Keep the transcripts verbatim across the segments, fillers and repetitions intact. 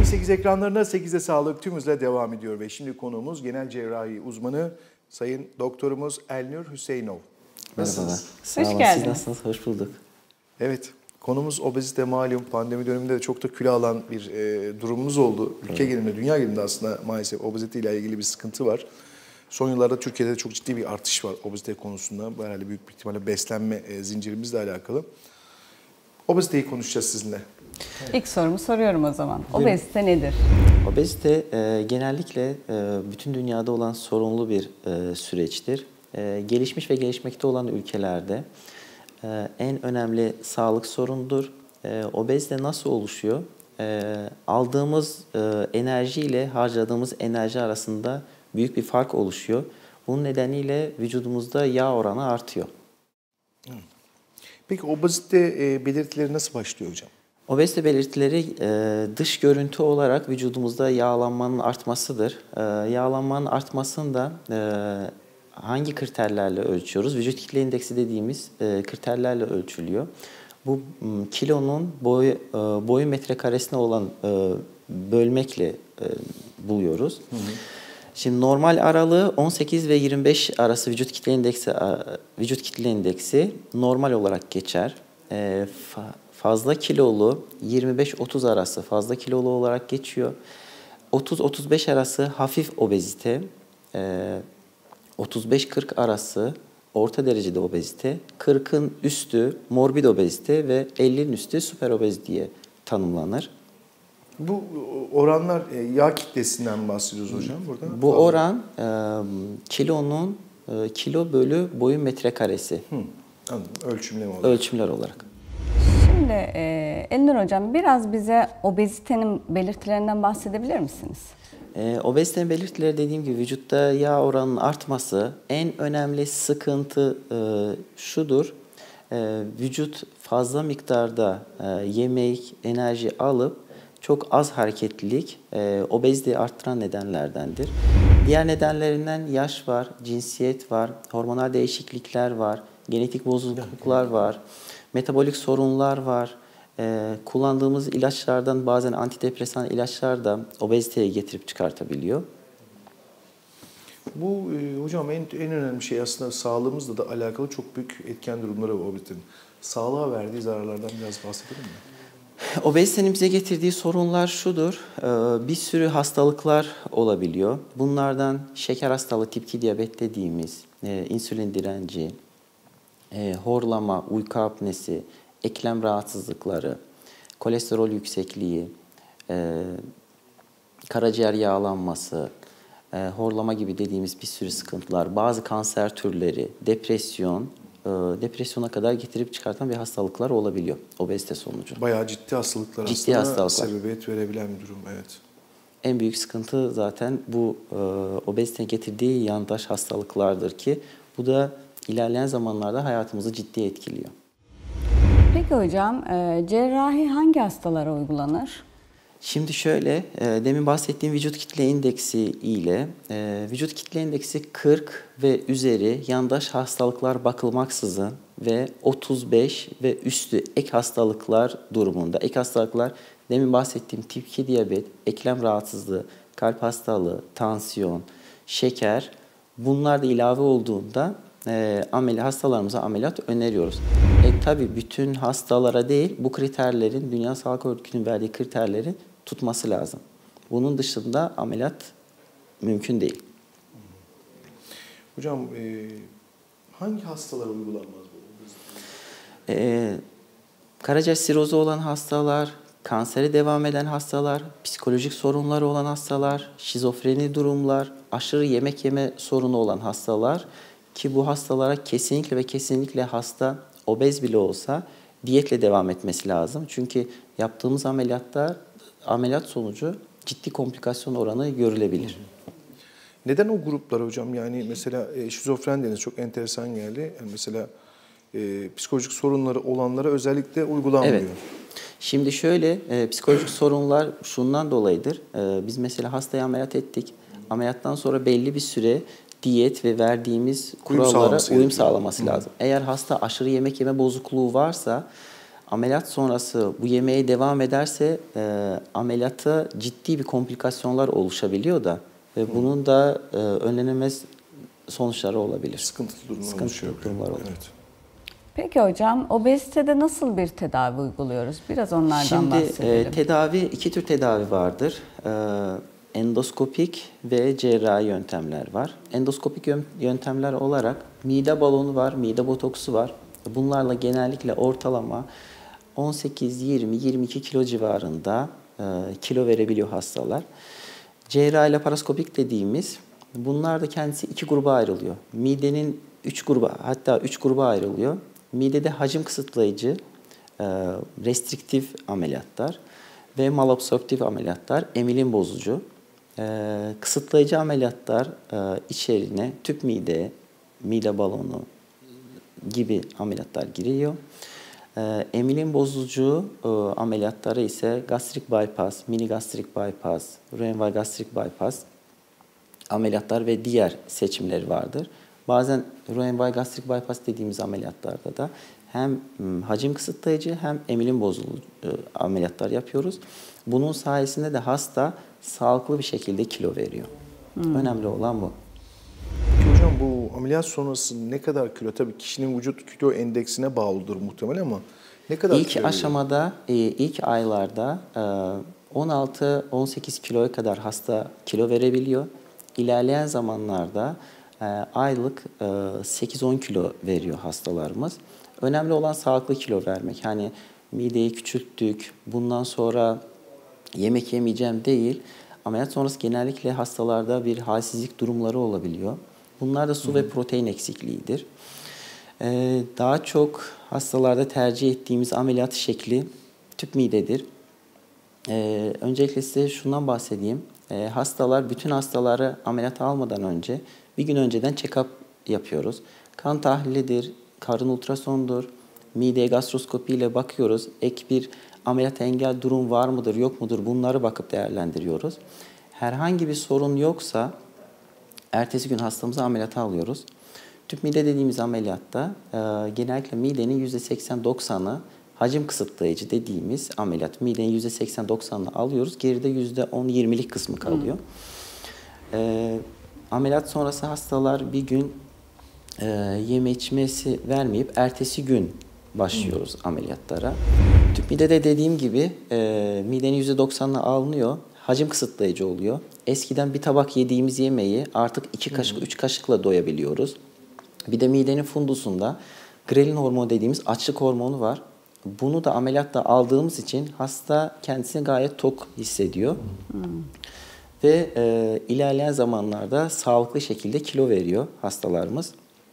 sekiz ekranlarına sekize sağlık tüm hızla devam ediyor ve şimdi konuğumuz genel cerrahi uzmanı Sayın Doktorumuz Elnur Hüseyinov. Nasılsınız? Sağ olun. Siz nasılsınız? Hoş bulduk. Evet, konumuz obezite, malum pandemi döneminde de çok da kilo alan bir e, durumunuz oldu. Ülke evet. genelinde, dünya genelinde aslında maalesef obezite ile ilgili bir sıkıntı var. Son yıllarda Türkiye'de de çok ciddi bir artış var obezite konusunda. Bu herhalde büyük bir ihtimalle beslenme e, zincirimizle alakalı. Obeziteyi konuşacağız sizinle. Evet. İlk sorumu soruyorum o zaman. Obezite nedir? Obezite e, genellikle e, bütün dünyada olan sorunlu bir e, süreçtir. E, gelişmiş ve gelişmekte olan ülkelerde e, en önemli sağlık sorunudur. E, obezite nasıl oluşuyor? E, aldığımız e, enerji ile harcadığımız enerji arasında büyük bir fark oluşuyor. Bunun nedeniyle vücudumuzda yağ oranı artıyor. Peki obezite e, belirtileri nasıl başlıyor hocam? Obezite belirtileri e, dış görüntü olarak vücudumuzda yağlanmanın artmasıdır. E, yağlanmanın artmasını da e, hangi kriterlerle ölçüyoruz? Vücut kitle indeksi dediğimiz e, kriterlerle ölçülüyor. Bu kilonun boy, e, boyu metrekaresine olan e, bölmekle e, buluyoruz. Hı hı. Şimdi normal aralığı on sekiz ve yirmi beş arası vücut kitle indeksi vücut kitle indeksi normal olarak geçer. E, fa, Fazla kilolu yirmi beş otuz arası fazla kilolu olarak geçiyor. otuz otuz beş arası hafif obezite, otuz beş kırk arası orta derecede obezite, kırkın üstü morbid obezite ve ellinin üstü süper obez diye tanımlanır. Bu oranlar yağ kitlesinden bahsediyoruz hocam burada. Bu oran kilonun kilo bölü boyun metrekaresi. Hı, anladım. Ölçümler olarak. Ölçümler olarak. Şimdi e, Elnur Hocam biraz bize obezitenin belirtilerinden bahsedebilir misiniz? E, obezitenin belirtileri dediğim gibi vücutta yağ oranının artması. En önemli sıkıntı e, şudur. E, vücut fazla miktarda e, yemek, enerji alıp çok az hareketlilik e, obeziteyi arttıran nedenlerdendir. Diğer nedenlerinden yaş var, cinsiyet var, hormonal değişiklikler var, genetik bozukluklar var. Metabolik sorunlar var. Ee, kullandığımız ilaçlardan bazen antidepresan ilaçlar da obeziteye getirip çıkartabiliyor. Bu e, hocam en, en önemli şey aslında sağlığımızla da alakalı çok büyük etken durumları var obezitenin. Sağlığa verdiği zararlardan biraz bahsedelim mi? Obezitenin bize getirdiği sorunlar şudur. Ee, bir sürü hastalıklar olabiliyor. Bunlardan şeker hastalığı, tip iki diyabet dediğimiz, e, insülin direnci, E, horlama, uyku apnesi, eklem rahatsızlıkları, kolesterol yüksekliği, e, karaciğer yağlanması, e, horlama gibi dediğimiz bir sürü sıkıntılar, bazı kanser türleri, depresyon, e, depresyona kadar getirip çıkartan bir hastalıklar olabiliyor obezite sonucu. Bayağı ciddi hastalıklar ciddi aslında hastalıklar. sebebiyet verebilen bir durum, evet. En büyük sıkıntı zaten bu e, obezitenin getirdiği yandaş hastalıklardır ki bu da İlerleyen zamanlarda hayatımızı ciddi etkiliyor. Peki hocam, e, cerrahi hangi hastalara uygulanır? Şimdi şöyle, e, demin bahsettiğim vücut kitle indeksi ile e, vücut kitle indeksi kırk ve üzeri yandaş hastalıklar bakılmaksızın ve otuz beş ve üstü ek hastalıklar durumunda, ek hastalıklar demin bahsettiğim tip iki diyabet, eklem rahatsızlığı, kalp hastalığı, tansiyon, şeker bunlar da ilave olduğunda E, ameli, hastalarımıza ameliyat öneriyoruz. E, tabii bütün hastalara değil, bu kriterlerin, Dünya Sağlık Örgütü'nün verdiği kriterleri tutması lazım. Bunun dışında ameliyat mümkün değil. Hocam e, hangi hastalara uygulanmaz bu? E, karaciğer sirozu olan hastalar, kansere devam eden hastalar, psikolojik sorunları olan hastalar, şizofreni durumlar, aşırı yemek yeme sorunu olan hastalar, ki bu hastalara kesinlikle ve kesinlikle hasta obez bile olsa diyetle devam etmesi lazım. Çünkü yaptığımız ameliyatta ameliyat sonucu ciddi komplikasyon oranı görülebilir. Neden o gruplar hocam? Yani mesela e, şizofren deniz çok enteresan geldi. Yani mesela e, psikolojik sorunları olanlara özellikle uygulanmıyor. Evet. Şimdi şöyle e, psikolojik sorunlar şundan dolayıdır. E, biz mesela hastayı ameliyat ettik. Ameliyattan sonra belli bir süre diyet ve verdiğimiz kurallara uyum sağlaması, uyum sağlaması lazım. Eğer hasta aşırı yemek yeme bozukluğu varsa Ameliyat sonrası bu yemeğe devam ederse e, ameliyatta ciddi bir komplikasyonlar oluşabiliyor da ve hmm. bunun da e, önlenemez sonuçları olabilir. Sıkıntılı durumlar Sıkıntılı oluşuyor. durumlar olur. Evet. Peki hocam, obezitede nasıl bir tedavi uyguluyoruz? Biraz onlardan Şimdi, bahsedelim. Şimdi e, tedavi, iki tür tedavi vardır. E, endoskopik ve cerrahi yöntemler var. Endoskopik yöntemler olarak mide balonu var, mide botoksu var. Bunlarla genellikle ortalama on sekiz yirmi yirmi iki kilo civarında e, kilo verebiliyor hastalar. Cerrahi laparoskopik dediğimiz, bunlar da kendisi iki gruba ayrılıyor. Midenin üç gruba, hatta üç gruba ayrılıyor. Midede hacim kısıtlayıcı, e, restriktif ameliyatlar ve malabsorptif ameliyatlar, emilim bozucu. E, kısıtlayıcı ameliyatlar e, içerine tüp mide, mide balonu gibi ameliyatlar giriyor. E, emilim bozucu e, ameliyatları ise gastrik bypass, mini gastrik bypass, Roentgen gastrik bypass ameliyatlar ve diğer seçimleri vardır. Bazen Roentgen gastrik bypass dediğimiz ameliyatlarda da hem hacim kısıtlayıcı hem emilim bozucu ameliyatlar yapıyoruz. Bunun sayesinde de hasta sağlıklı bir şekilde kilo veriyor. Hmm. Önemli olan bu. Peki hocam, bu ameliyat sonrası ne kadar kilo? Tabii kişinin vücut kilo endeksine bağlıdır muhtemelen ama ne kadar İlk kilo aşamada, ilk aylarda on altı on sekiz kiloya kadar hasta kilo verebiliyor. İlerleyen zamanlarda aylık sekiz on kilo veriyor hastalarımız. Önemli olan sağlıklı kilo vermek. Hani mideyi küçülttük, bundan sonra yemek yemeyeceğim değil. Ameliyat sonrası genellikle hastalarda bir halsizlik durumları olabiliyor. Bunlar da su hı hı. ve protein eksikliğidir. Ee, daha çok hastalarda tercih ettiğimiz ameliyat şekli tüp midedir. Ee, öncelikle size şundan bahsedeyim. Ee, hastalar, bütün hastaları ameliyata almadan önce bir gün önceden check-up yapıyoruz. Kan tahlilidir, karın ultrasondur, mideye gastroskopi ile bakıyoruz. Ek bir ameliyata engel durum var mıdır, yok mudur, bunları bakıp değerlendiriyoruz. Herhangi bir sorun yoksa ertesi gün hastamızı ameliyata alıyoruz. Tüp mide dediğimiz ameliyatta e, genellikle midenin yüzde seksen doksanı hacim kısıtlayıcı dediğimiz ameliyat. Midenin yüzde seksen doksanını alıyoruz. Geride yüzde on yirmilik kısmı kalıyor. Hmm. E, ameliyat sonrası hastalar bir gün e, yeme içmesi vermeyip ertesi gün başlıyoruz hmm. ameliyatlara. Tüp midede dediğim gibi e, midenin yüzde doksanını alınıyor. Hacim kısıtlayıcı oluyor. Eskiden bir tabak yediğimiz yemeği artık iki kaşık, üç kaşıkla doyabiliyoruz. Bir de midenin fundusunda grelin hormonu dediğimiz açlık hormonu var. Bunu da ameliyatta aldığımız için hasta kendisini gayet tok hissediyor. Hmm. Ve e, ilerleyen zamanlarda sağlıklı şekilde kilo veriyor hastalarımız.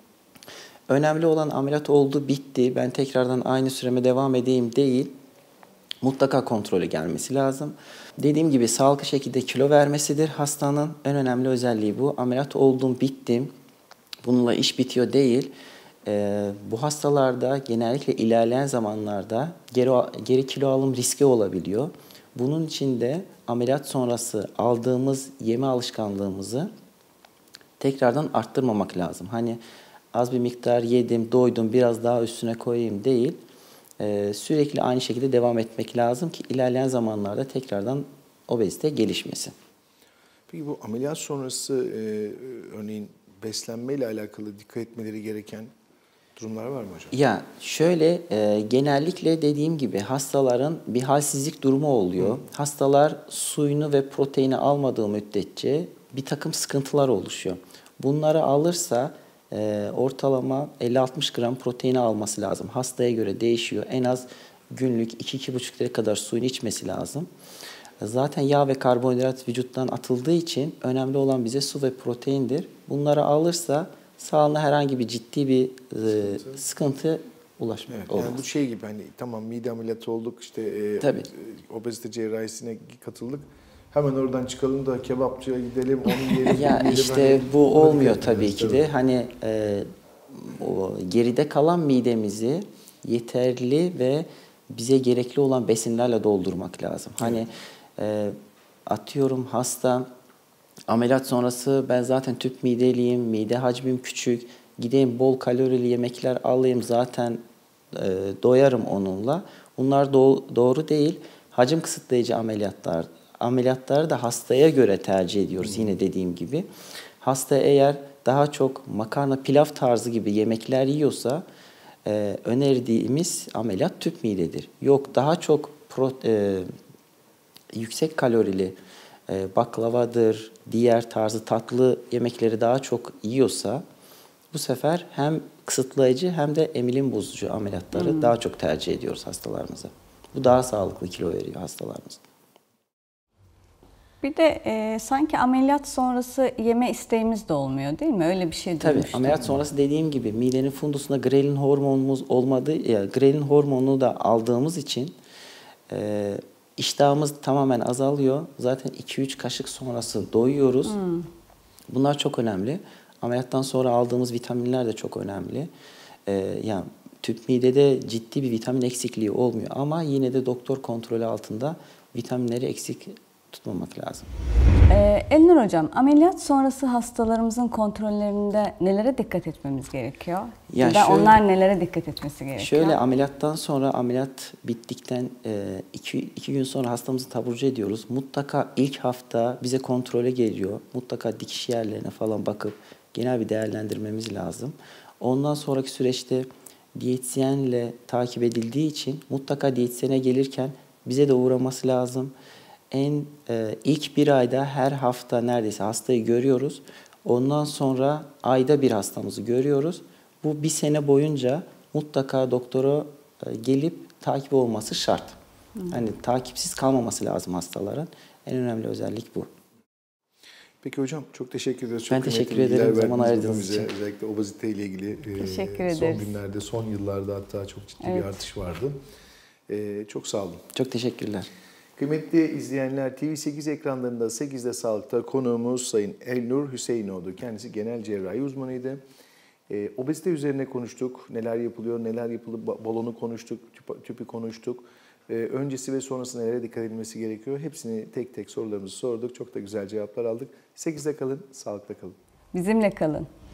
Önemli olan ameliyat oldu, bitti, ben tekrardan aynı süreme devam edeyim değil. Mutlaka kontrole gelmesi lazım. Dediğim gibi sağlıklı şekilde kilo vermesidir hastanın. En önemli özelliği bu. Ameliyat oldum, bittim. Bununla iş bitiyor değil. Ee, bu hastalarda genellikle ilerleyen zamanlarda geri, geri kilo alım riski olabiliyor. Bunun için de ameliyat sonrası aldığımız yeme alışkanlığımızı tekrardan arttırmamak lazım. Hani az bir miktar yedim, doydum, biraz daha üstüne koyayım değil. Ee, sürekli aynı şekilde devam etmek lazım ki ilerleyen zamanlarda tekrardan obezite gelişmesin. Peki bu ameliyat sonrası e, örneğin beslenmeyle alakalı dikkat etmeleri gereken durumlar var mı hocam? Ya şöyle e, genellikle dediğim gibi hastaların bir halsizlik durumu oluyor. Hı. Hastalar suyunu ve proteini almadığı müddetçe bir takım sıkıntılar oluşuyor. Bunları alırsa e, ortalama elli altmış gram proteini alması lazım. Hastaya göre değişiyor. En az günlük iki iki buçuk litre kadar suyunu içmesi lazım. Zaten yağ ve karbonhidrat vücuttan atıldığı için önemli olan bize su ve proteindir. Bunları alırsa sağlığına herhangi bir ciddi bir e, sıkıntı ulaşmıyor. Evet, yani bu şey gibi hani tamam mide ameliyatı olduk işte e, Tabii. obezite cerrahisine katıldık. Hemen oradan çıkalım da kebapçıya gidelim, onu yiyelim. Ya yiyelim, işte hani, bu olmuyor tabii ki de. Hani e, o geride kalan midemizi yeterli ve bize gerekli olan besinlerle doldurmak lazım. Hani e, atıyorum hasta ameliyat sonrası ben zaten tüp mideliyim, mide hacmim küçük, gideyim bol kalorili yemekler alayım zaten e, doyarım onunla. Bunlar do- doğru değil. Hacim kısıtlayıcı ameliyatlar, ameliyatları da hastaya göre tercih ediyoruz. Hmm. Yine dediğim gibi. Hasta eğer daha çok makarna, pilav tarzı gibi yemekler yiyorsa e, önerdiğimiz ameliyat tüp midedir. Yok daha çok pro, e, yüksek kalorili e, baklavadır, diğer tarzı tatlı yemekleri daha çok yiyorsa bu sefer hem kısıtlayıcı hem de emilim bozucu ameliyatları hmm. daha çok tercih ediyoruz hastalarımıza. Bu daha sağlıklı kilo veriyor hastalarımız. Bir de e, sanki ameliyat sonrası yeme isteğimiz de olmuyor değil mi? Öyle bir şey duymuştum. Tabii ameliyat sonrası dediğim gibi midenin fundusunda grelin hormonumuz olmadığı, ya grelin hormonunu da aldığımız için e, iştahımız tamamen azalıyor. Zaten iki üç kaşık sonrası doyuyoruz. Hmm. Bunlar çok önemli. Ameliyattan sonra aldığımız vitaminler de çok önemli. Ee, yani tüp midede ciddi bir vitamin eksikliği olmuyor ama yine de doktor kontrolü altında vitaminleri eksik tutmamak lazım. Ee, Elnur Hocam, ameliyat sonrası hastalarımızın kontrollerinde nelere dikkat etmemiz gerekiyor? Ya, ya da şöyle, onlar nelere dikkat etmesi gerekiyor? Şöyle ameliyattan sonra ameliyat bittikten e, iki, iki gün sonra hastamızı taburcu ediyoruz. Mutlaka ilk hafta bize kontrole geliyor. Mutlaka dikiş yerlerine falan bakıp genel bir değerlendirmemiz lazım. Ondan sonraki süreçte diyetisyenle takip edildiği için mutlaka diyetisyene gelirken bize de uğraması lazım. En e, ilk bir ayda her hafta neredeyse hastayı görüyoruz. Ondan sonra ayda bir hastamızı görüyoruz. Bu bir sene boyunca mutlaka doktora e, gelip takip olması şart. Hmm. Hani takipsiz kalmaması lazım hastaların. En önemli özellik bu. Peki hocam çok teşekkür ederiz. Çok ben teşekkür ederim zaman ayırdığınız için. Özellikle obezite ile ilgili teşekkür e, son ederiz. günlerde, son yıllarda hatta çok ciddi evet. bir artış vardı. E, çok sağ olun. Çok teşekkürler. Kıymetli izleyenler, T V sekiz ekranlarında sekizde Sağlık'ta konuğumuz Sayın Elnur Hüseyinoğlu. Kendisi genel cerrahi uzmanıydı. E, obezite üzerine konuştuk. Neler yapılıyor, neler yapıldı, balonu konuştuk, tüp, tüpü konuştuk. E, öncesi ve sonrası nelere dikkat edilmesi gerekiyor? Hepsini tek tek sorularımızı sorduk. Çok da güzel cevaplar aldık. sekizde kalın, sağlıkta kalın. Bizimle kalın.